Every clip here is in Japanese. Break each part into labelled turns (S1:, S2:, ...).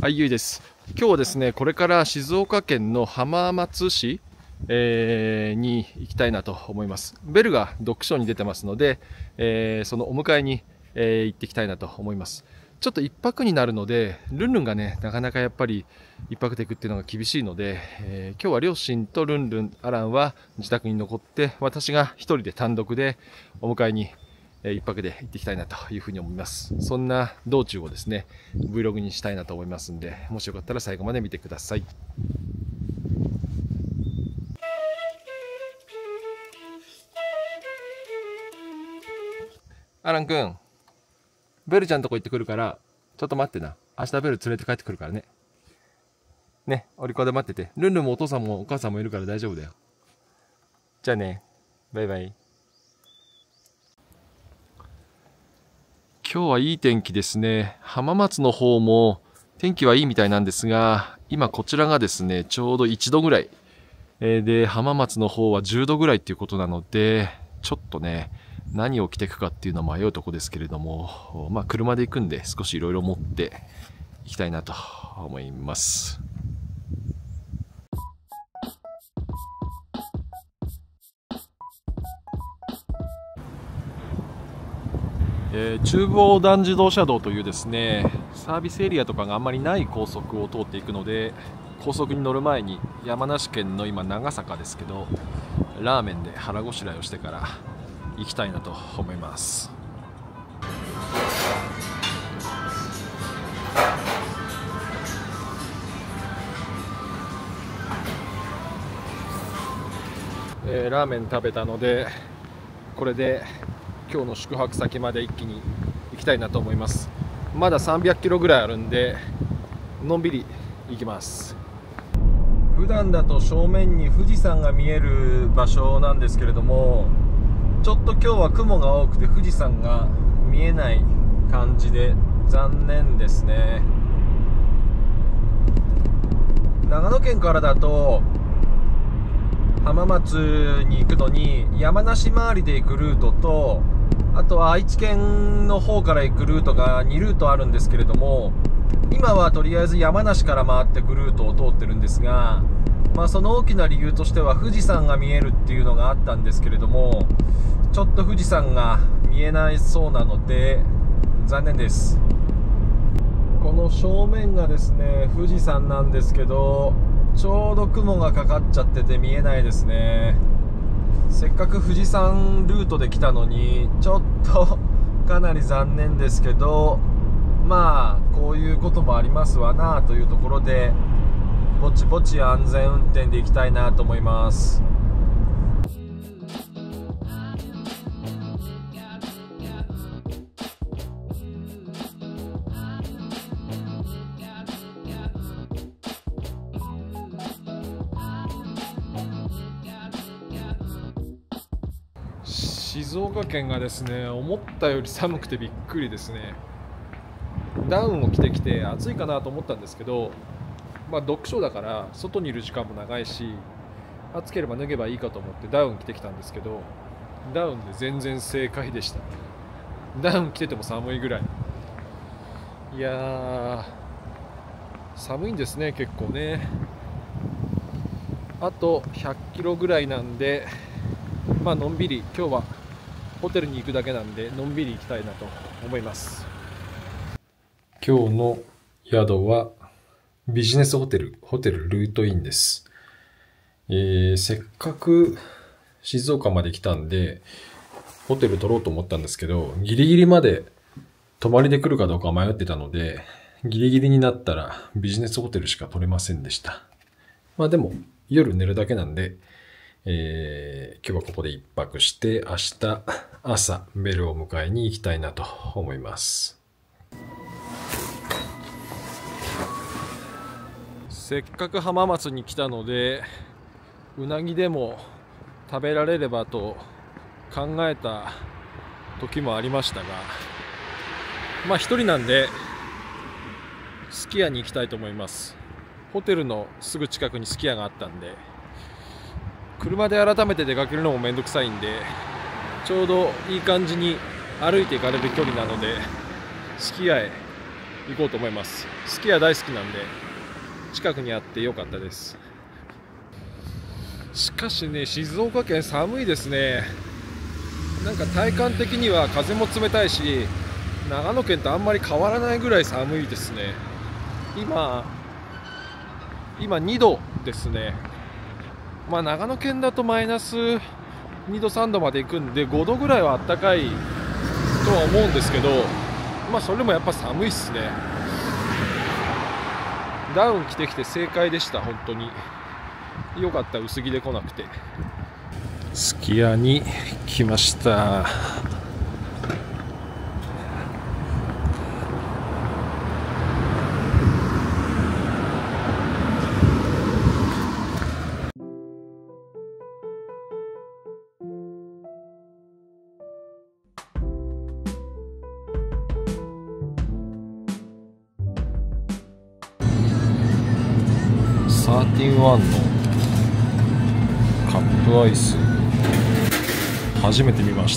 S1: はい、ゆいです。今日はですね、これから静岡県の浜松市、に行きたいなと思います。ベルが読書に出てますので、そのお迎えに、行ってきたいなと思います。ちょっと一泊になるので、ルンルンがね、なかなかやっぱり一泊で行くっていうのが厳しいので、今日は両親とルンルン、アランは自宅に残って、私が一人で単独でお迎えに一泊で行ってきたいなというふうに思います。そんな道中をですね、Vlog にしたいなと思いますんで、もしよかったら最後まで見てください。アラン君、ベルちゃんとこ行ってくるから、ちょっと待ってな。明日ベル連れて帰ってくるからね。ね、お利口で待ってて。ルンルンもお父さんもお母さんもいるから大丈夫だよ。じゃあね、バイバイ。今日はいい天気ですね。浜松の方も天気はいいみたいなんですが、今こちらがですね、ちょうど1度ぐらい。で、浜松の方は10度ぐらいっていうことなので、ちょっとね、何を着ていくかっていうのは迷うとこですけれども、まあ車で行くんで少しいろいろ持っていきたいなと思います。中部横断自動車道というですね、サービスエリアとかがあんまりない高速を通っていくので、高速に乗る前に山梨県の今長坂ですけど、ラーメンで腹ごしらえをしてから行きたいなと思います。ラーメン食べたので、これで今日の宿泊先まで一気に行きたいなと思います。まだ300キロぐらいあるんで、のんびり行きます。普段だと正面に富士山が見える場所なんですけれども、ちょっと今日は雲が多くて富士山が見えない感じで残念ですね。長野県からだと浜松に行くのに山梨回りで行くルートと、あとは愛知県の方から行くルートが2ルートあるんですけれども、今はとりあえず山梨から回ってくルートを通ってるんですが、まあ、その大きな理由としては富士山が見えるっていうのがあったんですけれども、ちょっと富士山が見えないそうなので残念です。この正面がですね、富士山なんですけど、ちょうど雲がかかっちゃってて見えないですね。せっかく富士山ルートで来たのにちょっとかなり残念ですけど、まあこういうこともありますわなというところで、ぼちぼち安全運転で行きたいなと思います。静岡県がですね、思ったより寒くてびっくりですね。ダウンを着てきて暑いかなと思ったんですけど、まあ、読書だから外にいる時間も長いし、暑ければ脱げばいいかと思ってダウン着てきたんですけど、ダウンで全然正解でした。ダウン着てても寒いぐらい。いやー、寒いんですね、結構ね。あと100キロぐらいなんで、まあのんびり、今日はホテルに行くだけなんでのんびり行きたいなと思います。今日の宿はビジネスホテルルートインです。せっかく静岡まで来たんでホテル取ろうと思ったんですけど、ギリギリまで泊まりで来るかどうか迷ってたので、ギリギリになったらビジネスホテルしか取れませんでした。まあでも夜寝るだけなんで、今日はここで一泊して明日朝ベルを迎えに行きたいなと思います。せっかく浜松に来たので、うなぎでも食べられればと考えた時もありましたが、まあ一人なんですき家に行きたいと思います。ホテルのすぐ近くにすき家があったんで、車で改めて出かけるのもめんどくさいんで、ちょうどいい感じに歩いて行かれる距離なので、すき家へ行こうと思います。スキーは大好きなんで近くにあってよかったです。しかしね、静岡県寒いですね。なんか体感的には風も冷たいし、長野県とあんまり変わらないぐらい寒いですね。今2度ですね。まあ長野県だとマイナス2度3度まで行くんで5度ぐらいは暖かいとは思うんですけど、まあそれでもやっぱ寒いっすね。ダウン着てきて正解でした。本当によかった、薄着で来なくて。すき家に来ました。サーティワンのカップアイス初めて見ました。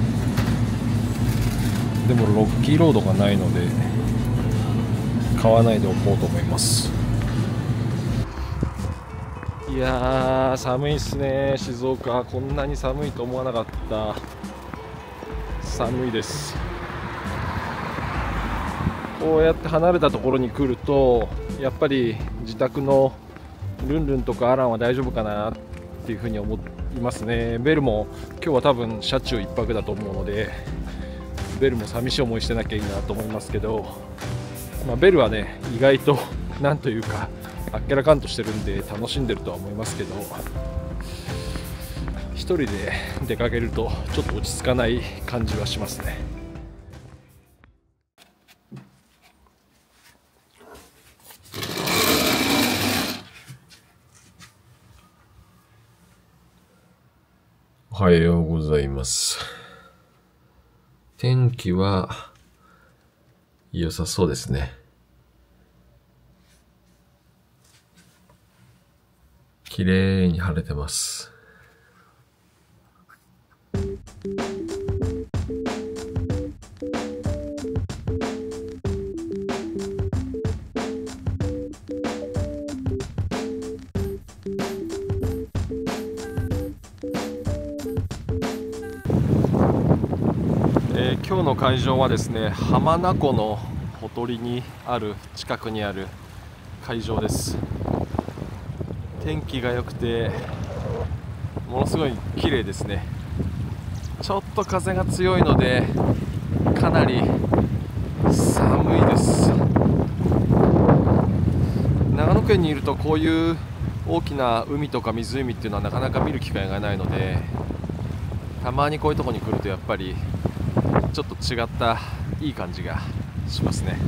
S1: でもロッキーロードがないので買わないでおこうと思います。いやー寒いっすね。静岡こんなに寒いと思わなかった。寒いです。こうやって離れたところに来るとやっぱり自宅のルンルンとかアランは大丈夫かなっていうふうに思いますね。ベルも今日は多分車中1泊だと思うので、ベルも寂しい思いしてなきゃいいなと思いますけど、ベルはね意外となんというかあっけらかんとしてるんで楽しんでるとは思いますけど、一人で出かけるとちょっと落ち着かない感じはしますね。おはようございます。天気は良さそうですね。綺麗に晴れてます。今日の会場はですね、浜名湖のほとりにある近くにある会場です。天気が良くてものすごい綺麗ですね。ちょっと風が強いのでかなり寒いです。長野県にいるとこういう大きな海とか湖っていうのはなかなか見る機会がないので、たまにこういうとこに来るとやっぱりちょっと違ったいい感じがしますね。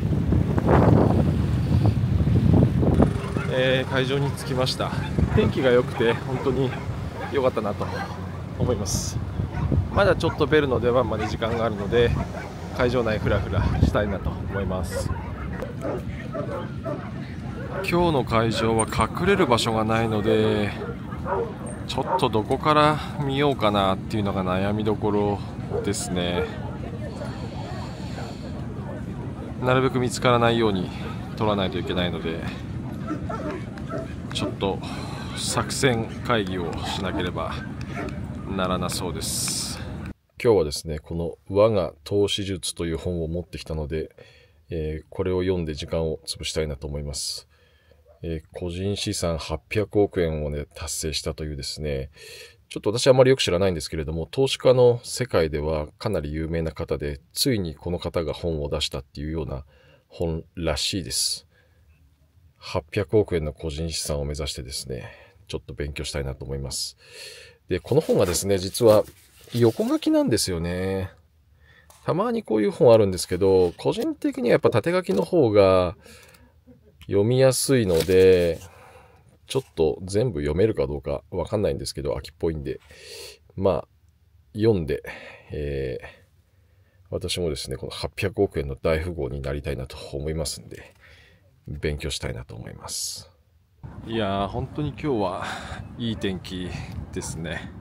S1: 会場に着きました。天気が良くて本当に良かったなと思います。まだちょっとベルの出番まで時間があるので会場内フラフラしたいなと思います。今日の会場は隠れる場所がないのでちょっとどこから見ようかなっていうのが悩みどころですね。なるべく見つからないように撮らないといけないのでちょっと作戦会議をしなければならなそうです。今日はですね、この我が投資術という本を持ってきたので、これを読んで時間を潰したいなと思います。個人資産800億円をね達成したというですね、ちょっと私はあまりよく知らないんですけれども、投資家の世界ではかなり有名な方で、ついにこの方が本を出したっていうような本らしいです。800億円の個人資産を目指してですね、ちょっと勉強したいなと思います。で、この本がですね、実は横書きなんですよね。たまにこういう本あるんですけど、個人的にはやっぱ縦書きの方が読みやすいので、ちょっと全部読めるかどうかわかんないんですけど、秋っぽいんで、読んで、私もですね、この800億円の大富豪になりたいなと思いますんで、勉強したいなと思います。いやー、本当に今日はいい天気ですね。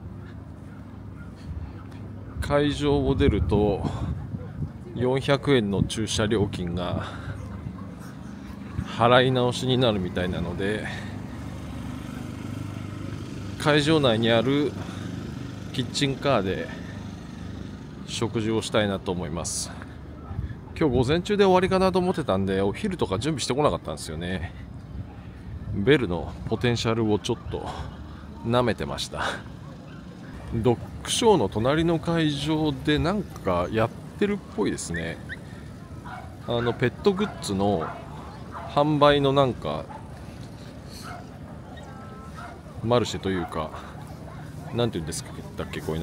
S1: 会場を出ると400円の駐車料金が払い直しになるみたいなので、会場内にあるキッチンカーで食事をしたいなと思います。今日午前中で終わりかなと思ってたんで、お昼とか準備してこなかったんですよね。ベルのポテンシャルをちょっと舐めてました。ドッグショーの隣の会場でなんかやってるっぽいですね。ペットグッズの販売のなんかマルシェというか、なんていうんですかだっけ、こういうの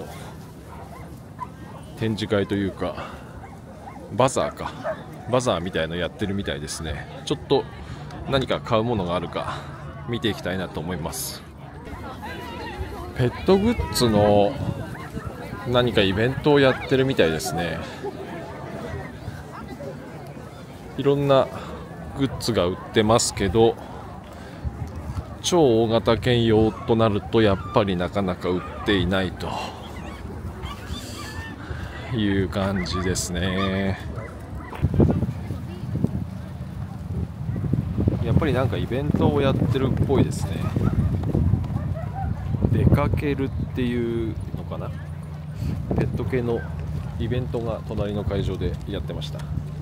S1: 展示会というかバザーみたいのやってるみたいですね。ちょっと何か買うものがあるか見ていきたいなと思います。ペットグッズの何かイベントをやってるみたいですね。いろんなグッズが売ってますけど、超大型犬用となるとやっぱりなかなか売っていないという感じですね。やっぱりなんかイベントをやってるっぽいですね。出かけるっていうのかな、ペット系のイベントが隣の会場でやってました。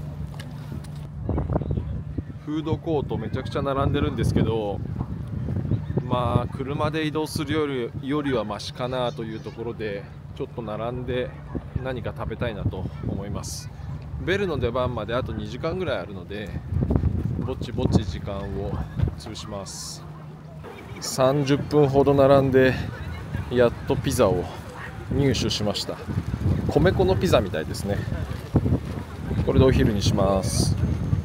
S1: フードコートめちゃくちゃ並んでるんですけど、まあ車で移動するよりはマシかなというところで、ちょっと並んで何か食べたいなと思います。ベルの出番まであと2時間ぐらいあるので、ぼちぼち時間を潰します。30分ほど並んでやっとピザを入手しました。米粉のピザみたいですね。これでお昼にします。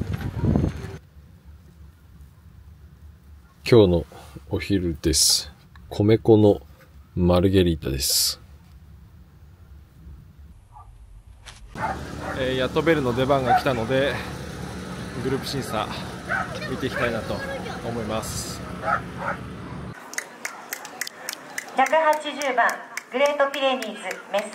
S1: 今日のお昼です。米粉のマルゲリータです。やっとベルの出番が来たので、グループ審査見ていきたいなと思います。
S2: 180番グレートピレニーズメス、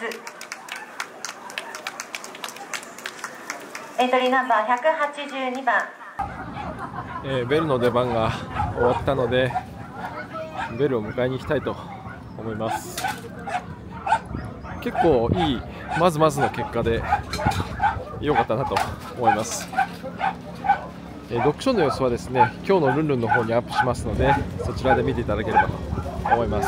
S2: エントリーナンバー182番。
S1: ベルの出番が終わったので、ベルを迎えに行きたいと思います。結構いいまずまずの結果で良かったなと思います。読書の様子はですね、今日のルンルンの方にアップしますので、そちらで見ていただければと思います。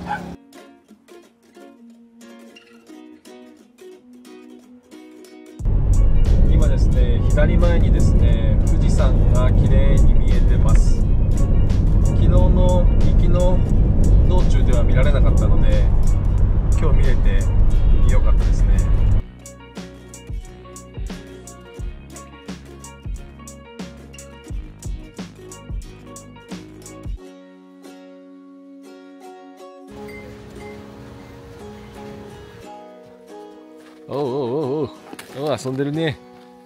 S1: 今ですね、左前にですね、富士山が綺麗に見えてます。昨日の行きの道中では見られなかったので、今日見れて良かったですね。おうおうおうおう、遊んでるね。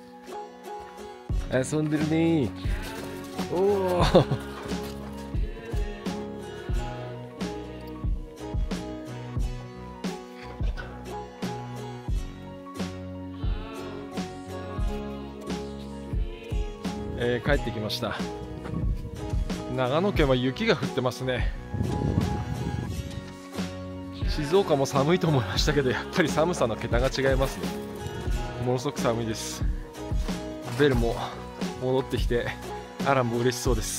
S1: 遊んでるね。おお。帰ってきました。長野県は雪が降ってますね。静岡も寒いと思いましたけど、やっぱり寒さの桁が違いますね。ものすごく寒いです。ベルも戻ってきて、アランも嬉しそうです。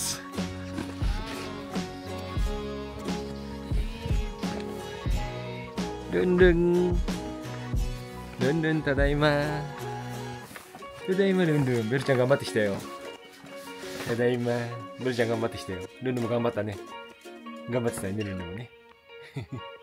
S1: ルンルンルンルン、ただいま。ただいまルンルン。ベルちゃん頑張ってきたよ。ただいま。ベルちゃん頑張ってきたよ。ルンルンも頑張ったね。頑張ってたよね、ルンルンもね。